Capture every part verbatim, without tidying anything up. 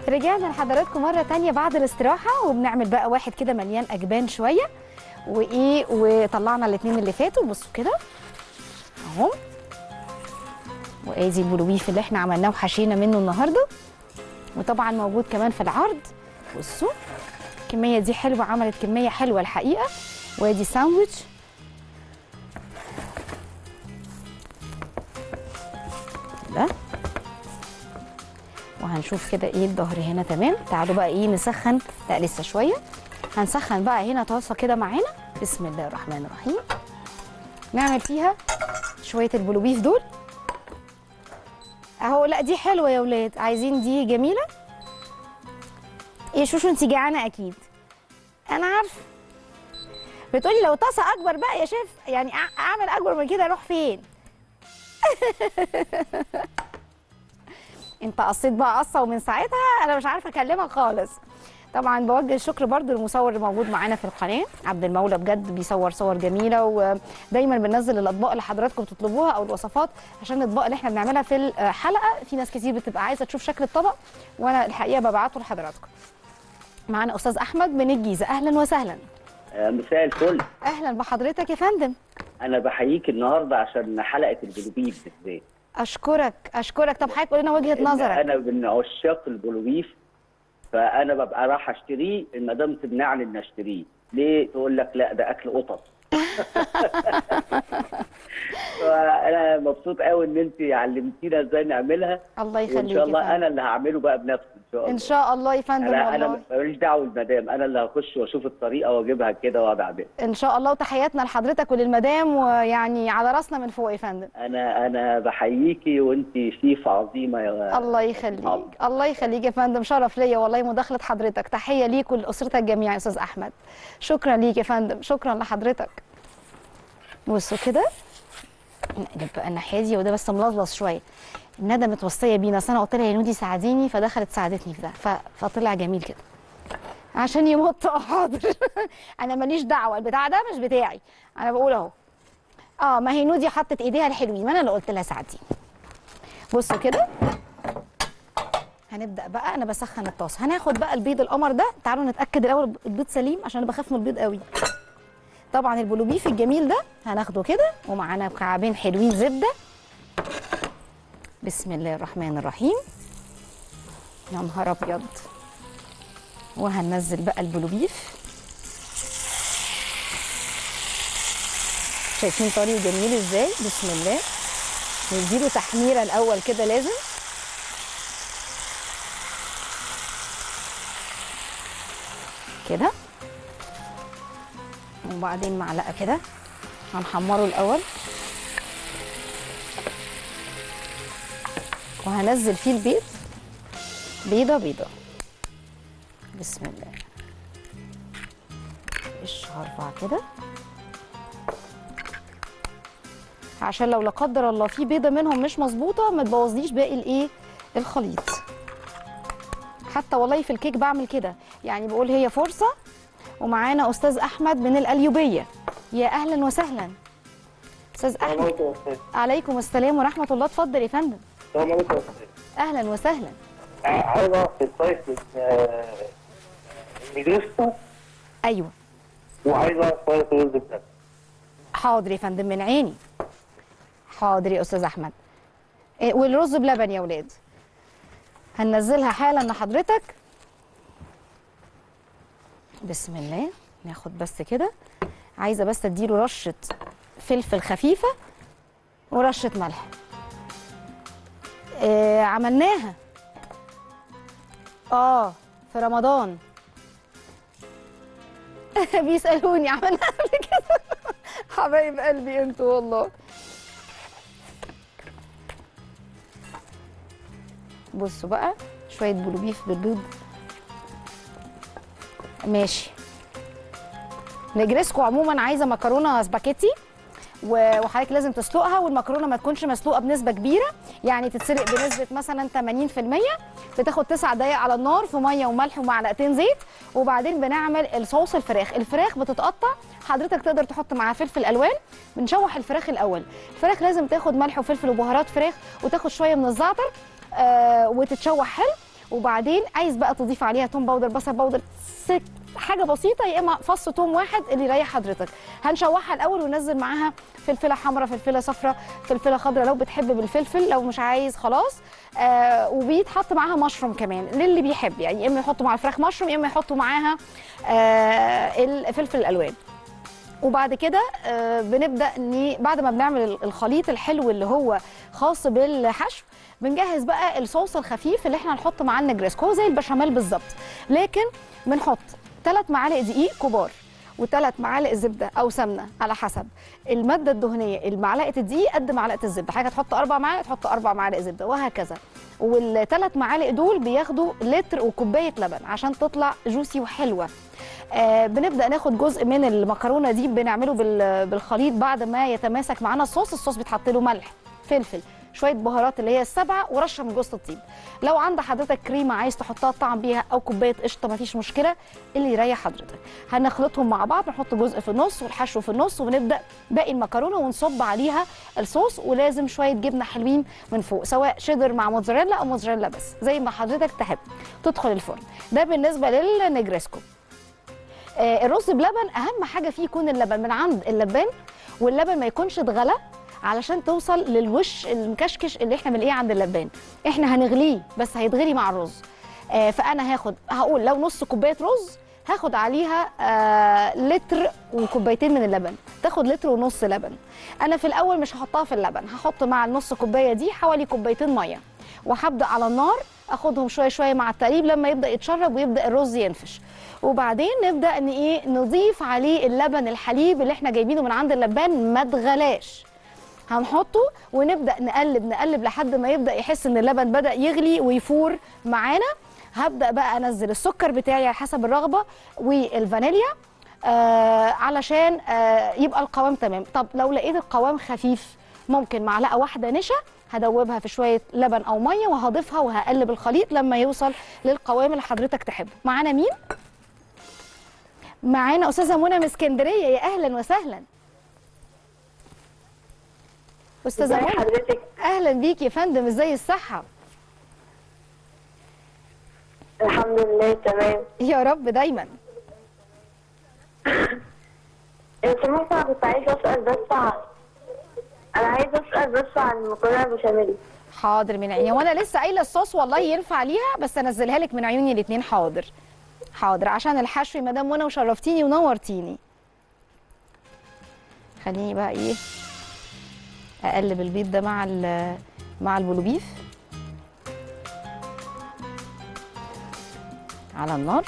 رجعنا لحضراتكم مرة تانية بعد الاستراحة، وبنعمل بقى واحد كده مليان أجبان شوية وإيه، وطلعنا الاتنين اللي فاتوا. بصوا كده أهو، وآدي البلوبيف اللي احنا عملناه وحشينا منه النهاردة، وطبعا موجود كمان في العرض. بصوا الكمية دي حلوة، عملت كمية حلوة الحقيقة. وآدي ساندويتش ده، وهنشوف كده ايه الظهر هنا تمام. تعالوا بقى ايه نسخن، لا لسه شويه. هنسخن بقى هنا طاسه كده معانا. بسم الله الرحمن الرحيم. نعمل فيها شويه البلوبيف دول اهو. لا دي حلوه يا ولاد، عايزين دي جميله. ايه شوشو انت جعانه اكيد، انا عارفه. بتقولي لو طاسه اكبر بقى يا شيف، يعني اعمل اكبر من كده اروح فين؟ انت قصيت بقى قصه، ومن ساعتها انا مش عارفه اكلمك خالص. طبعا بوجه الشكر برضو للمصور اللي موجود معانا في القناه، عبد المولى، بجد بيصور صور جميله، ودايما بننزل الاطباق اللي حضراتكم بتطلبوها او الوصفات، عشان الاطباق اللي احنا بنعملها في الحلقه في ناس كتير بتبقى عايزه تشوف شكل الطبق، وانا الحقيقه ببعته لحضراتكم. معانا استاذ احمد من الجيزه، اهلا وسهلا. مساء الفل. اهلا بحضرتك يا فندم. انا بحييك النهارده عشان حلقه البلوبيف بالذات. اشكرك اشكرك. طب حضرتك قول لنا وجهه نظرك. انا من عشاق البلوبيف، فانا ببقى رايح اشتريه، المدام تمنعني ان اشتريه. ليه؟ تقول لك لا ده اكل قطط. فانا مبسوط قوي ان انت علمتينا ازاي نعملها. الله يخليك. ان شاء الله انا اللي هعمله بقى بنفسي ان شاء الله. ان شاء الله يا فندم. انا انا ماليش دعوه بالمدام، انا اللي هخش واشوف الطريقه واجيبها كده واقعد اعملها ان شاء الله. وتحياتنا لحضرتك وللمدام، ويعني على راسنا من فوق يا فندم. انا انا بحييكي، وانت شيف عظيمه يا الله يخليك. الله يخليك يا فندم، شرف ليا والله مداخله حضرتك. تحيه ليك ولاسرتك جميعا يا استاذ احمد. شكرا ليك يا فندم، شكرا لحضرتك. بصوا كده نقلب بقى الناحيه دي، وده بس ملظلظ شويه. ندى متوصيه بينا، اصل انا قلت لها يا نودي ساعديني، فدخلت ساعدتني في ده، فطلع جميل كده عشان يمط. اه حاضر. انا ماليش دعوه، البتاع ده مش بتاعي، انا بقول اهو. اه ما هي نودي حطت ايديها الحلوين، ما انا اللي قلت لها ساعديني. بصوا كده هنبدا بقى. انا بسخن الطاسه، هناخد بقى البيض القمر ده. تعالوا نتاكد الاول البيض سليم، عشان انا بخاف من البيض قوي. طبعا البلوبيف الجميل ده هناخده كده، ومعانا مكعبين حلوين زبده. بسم الله الرحمن الرحيم. يا نهار ابيض. وهننزل بقى البلوبيف. شايفين طري وجميل ازاي؟ بسم الله. نديله تحميره الاول كده لازم. كده، وبعدين معلقه كده هنحمره الاول، وهنزل فيه البيض بيضه بيضه. بسم الله. ايش هرفع كده عشان لو لا قدر الله في بيضه منهم مش مظبوطه ما تبوظليش باقي الايه الخليط. حتى والله في الكيك بعمل كده، يعني بقول هي فرصه. ومعانا استاذ احمد من القليوبيه، يا اهلا وسهلا استاذ احمد. عليكم السلام ورحمه الله. اتفضل يا فندم. اهلا وسهلا. عايز اعرف السايس النجريسكو. ايوه. وعايز اعرف سايس الرز بلبن. حاضر يا فندم، من عيني. حاضر يا استاذ احمد. إيه والرز بلبن يا ولاد هننزلها حالا لحضرتك. بسم الله. ناخد بس كده، عايزه بس اديله رشه فلفل خفيفه ورشه ملح. إيه عملناها اه في رمضان. بيسالوني عملناها قبل كده. حبايب قلبي انتوا والله. بصوا بقى شويه بلوبيف بالبيض. ماشي. نجرسكو عموما عايزه مكرونه سباكيتي، وحضرتك لازم تسلقها، والمكرونه ما تكونش مسلوقه بنسبه كبيره، يعني تتسلق بنسبه مثلا ثمانين في المية. بتاخد تسع دقائق على النار في ميه وملح ومعلقتين زيت. وبعدين بنعمل الصوص الفراخ. الفراخ بتتقطع، حضرتك تقدر تحط معاها فلفل الوان. بنشوح الفراخ الاول. الفراخ لازم تاخد ملح وفلفل وبهارات فراخ، وتاخد شويه من الزعتر آه وتتشوح حلو. وبعدين عايز بقى تضيف عليها توم باودر، بصل باودر، سك حاجه بسيطه، يا اما فص توم واحد اللي يريح حضرتك. هنشوحها الاول وننزل معاها فلفله حمراء، فلفله صفراء، فلفله خضراء لو بتحب بالفلفل، لو مش عايز خلاص. آه وبيتحط معاها مشروم كمان للي بيحب، يعني يا اما يحطوا مع الفراخ مشروم، يا اما يحطوا معاها آه الفلفل الالوان. وبعد كده آه بنبدا ان بعد ما بنعمل الخليط الحلو اللي هو خاص بالحشو، بنجهز بقى الصوص الخفيف اللي احنا هنحط معاه النجريسكو، هو زي البشاميل بالظبط، لكن بنحط ثلاث معالق دقيق كبار وثلاث معالق زبده او سمنه على حسب الماده الدهنيه. المعلقه الدقيق قد معلقه الزبده، حاجه تحط اربع معالق تحط اربع معالق زبده وهكذا. والثلاث معالق دول بياخدوا لتر وكوبايه لبن عشان تطلع جوسي وحلوه. آه بنبدا ناخد جزء من المكرونه دي بنعمله بالخليط بعد ما يتماسك معانا الصوص. الصوص بيتحط له ملح، فلفل، شويه بهارات اللي هي السبعه، ورشه من جوز الطيب. لو عند حضرتك كريمه عايز تحطها تطعم بيها او كوبايه قشطه مفيش مشكله، اللي يريح حضرتك. هنخلطهم مع بعض، نحط جزء في النص والحشو في النص، ونبدا باقي المكرونه ونصب عليها الصوص. ولازم شويه جبنه حلوين من فوق، سواء شيدر مع موتزاريلا او موتزاريلا بس، زي ما حضرتك تحب. تدخل الفرن. ده بالنسبه للنجريسكو. آه الرز بلبن اهم حاجه فيه يكون اللبن من عند اللبان، واللبن ما يكونش اتغلى علشان توصل للوش المكشكش اللي احنا بنلاقيه عند اللبان. احنا هنغليه بس هيتغلي مع الرز. آه فانا هاخد هقول لو نص كوبايه رز هاخد عليها آه لتر وكوبايتين من اللبن، تاخد لتر ونص لبن. انا في الاول مش هحطها في اللبن، هحط مع النص كوبايه دي حوالي كوبايتين ميه، وهبدا على النار اخدهم شويه شويه مع التقليب لما يبدا يتشرب ويبدا الرز ينفش. وبعدين نبدا ان ايه نضيف عليه اللبن الحليب اللي احنا جايبينه من عند اللبان ما اتغلاش، هنحطه ونبدا نقلب نقلب لحد ما يبدا يحس ان اللبن بدا يغلي ويفور معانا. هبدا بقى انزل السكر بتاعي على حسب الرغبه والفانيليا آه علشان آه يبقى القوام تمام. طب لو لقيت القوام خفيف ممكن معلقه واحده نشا هدوبها في شويه لبن او ميه وهضيفها وهقلب الخليط لما يوصل للقوام اللي حضرتك تحبه. معانا مين؟ معانا استاذه منى من اسكندريه، يا اهلا وسهلا. استاذه منى حضرتك؟ اهلا بيك يا فندم، ازاي الصحه؟ الحمد لله تمام يا رب دايما. انت ممكن كنت عايزه اسال بس عن انا عايزه اسال بس عن المكرونه البشاميل. حاضر من عيني، وانا لسه قايله الصوص والله ينفع ليها، بس انزلها لك من عيوني الاثنين. حاضر حاضر عشان الحشو يا مدام منى، وشرفتيني ونورتيني. خليني بقى ايه اقلب البيض ده مع مع البلوبيف على النار،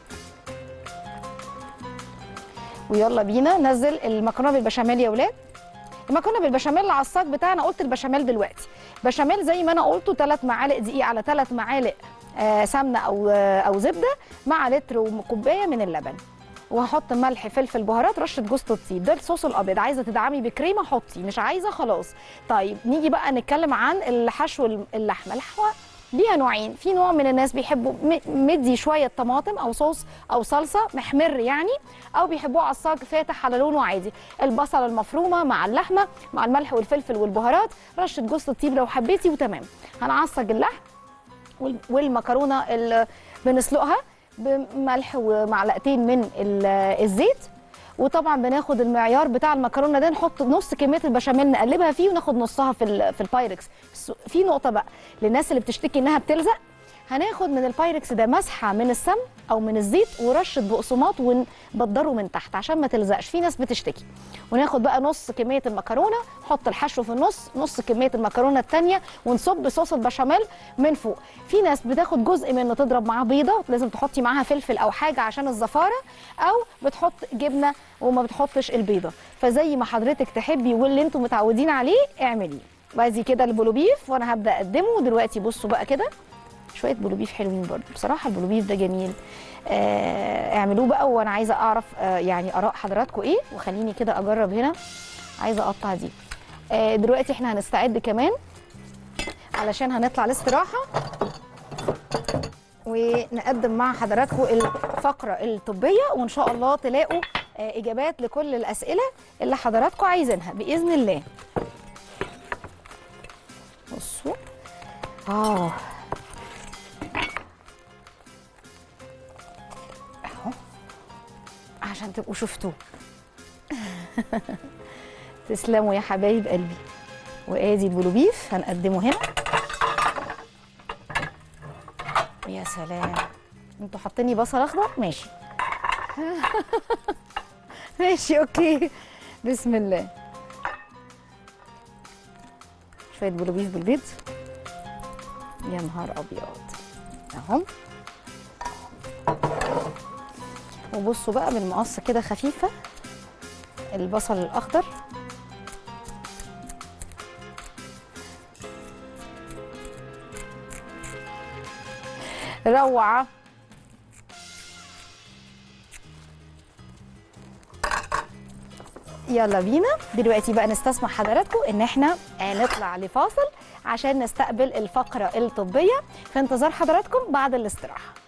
ويلا بينا ننزل المكرونه بالبشاميل يا ولاد. المكرونه بالبشاميل على الصاج بتاعنا، قلت البشاميل دلوقتي بشاميل زي ما انا قلته، ثلاث معالق دقيق على ثلاث معالق آه سمنه او آه او زبده مع لتر وكوبايه من اللبن، وهحط ملح فلفل بهارات رشه جوز الطيب. ده الصوص الابيض، عايزه تدعمي بكريمه حطي، مش عايزه خلاص. طيب نيجي بقى نتكلم عن الحشو اللحمه. اللحمه ليها نوعين، في نوع من الناس بيحبوا مدي شويه طماطم او صوص او صلصه محمر يعني، او بيحبوه على الصاج فاتح على لونه عادي. البصله المفرومه مع اللحمه مع الملح والفلفل والبهارات، رشه جوز الطيب لو حبيتي وتمام. هنعصج اللحم والمكرونه اللي بنسلقها بملح ومعلقتين من الزيت، وطبعا بناخد المعيار بتاع المكرونه ده، نحط نص كميه البشاميل نقلبها فيه وناخد نصها في في البايركس. في نقطه بقى للناس اللي بتشتكي انها بتلزق، هناخد من البايركس ده مسحه من السمن او من الزيت ورشه بقسماط ونبدره من تحت عشان ما تلزقش، في ناس بتشتكي. وناخد بقى نص كميه المكرونه، نحط الحشو في النص، نص كميه المكرونه الثانيه، ونصب صوص البشاميل من فوق. في ناس بتاخد جزء منه تضرب معاه بيضه، لازم تحطي معاها فلفل او حاجه عشان الزفاره، او بتحط جبنه وما بتحطش البيضه. فزي ما حضرتك تحبي واللي انتم متعودين عليه اعمليه. وادي كده البلوبيف وانا هبدا اقدمه دلوقتي. بصوا بقى كده شويه بلوبيف حلوين برضو بصراحه، البلوبيف ده جميل. آه اعملوه بقى، وانا عايزه اعرف آه يعني اراء حضراتكم ايه. وخليني كده اجرب هنا، عايزه اقطع دي. آه دلوقتي احنا هنستعد كمان علشان هنطلع الاستراحه ونقدم مع حضراتكم الفقره الطبيه، وان شاء الله تلاقوا آه اجابات لكل الاسئله اللي حضراتكم عايزينها باذن الله. بصوا اه عشان تبقوا شفتوه. تسلموا يا حبايب قلبي. وادي البلوبيف هنقدمه هنا. يا سلام، انتوا حاطيني بصل اخضر؟ ماشي. ماشي اوكي. بسم الله. شويه بلوبيف بالبيض. يا نهار ابيض اهو. وبصوا بقى بالمقص كده خفيفه البصل الاخضر. روعه. يلا بينا دلوقتي بقى نستسمح حضراتكم ان احنا نطلع لفاصل عشان نستقبل الفقره الطبيه. في انتظار حضراتكم بعد الاستراحه.